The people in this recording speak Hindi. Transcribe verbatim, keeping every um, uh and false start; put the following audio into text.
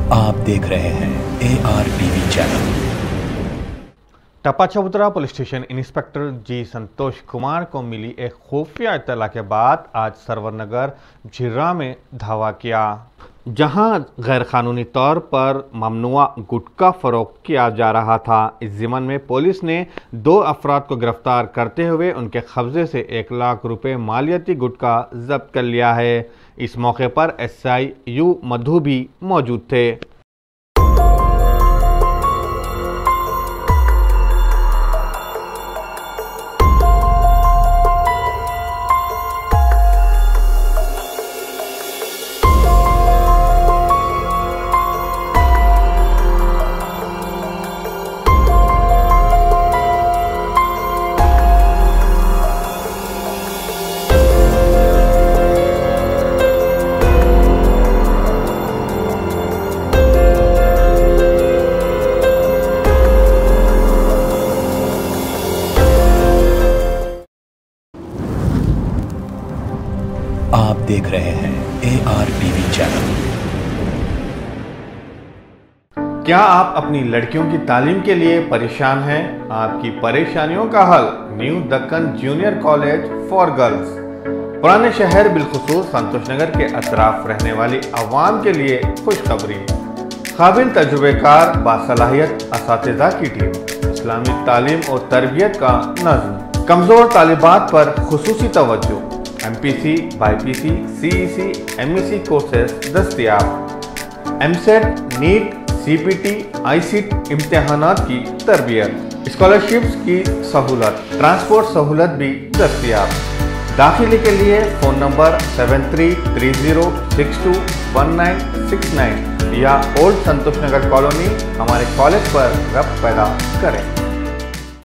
आप देख रहे हैं A R TV channel. Tappa Chabutra police station inspector G Santosh Kumar को मिली एक खुफिया इत्तला के बाद आज सरवर नगर झिर्रा में धावा किया, जहां गैर कानूनी तौर पर ममनुआ गुटखा फरोख्त किया जा रहा था। इस ज़िमन में पुलिस ने दो अफराद को गिरफ्तार करते हुए उनके कब्जे से एक लाख रुपए मालियती गुटखा जब्त कर लिया है। इस मौके पर एस आई यू मधु भी मौजूद थे। आप देख रहे हैं ए आर टीवी चैनल। क्या आप अपनी लड़कियों की तालीम के लिए परेशान हैं? आपकी परेशानियों का हल new Deccan junior college for girls, पुराने शहर बिलखुसूस संतोष नगर के अतराफ रहने वाली अवाम के लिए खुशखबरी। काबिल तजुर्बेकार बासलाहियत असातिज़ा की टीम, इस्लामी तालीम और तरबियत का नज़्म, कमज़ोर तालिबात पर खुसूसी तवज्जो, M P C, Bi P C, C E C, M E C courses दस्तियाब, EAMCET, NEET, C P T, I C T इम्तिहानात की तरबियत, स्कॉलरशिप्स की सहूलत, ट्रांसपोर्ट सहूलत भी दस्तियाब। दाखिले के लिए phone number seven three three zero six two one nine six nine या ओल्ड संतोष नगर कॉलोनी हमारे कॉलेज पर रब्त पैदा करें।